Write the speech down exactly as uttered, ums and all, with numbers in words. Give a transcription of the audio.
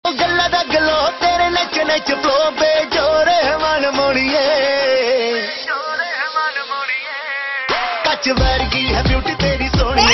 गल्ला दा गलो तेरे नच नच फ्लो बेजोरे मन मोड़िए कच वर्गी है ब्यूटी तेरी सोनी।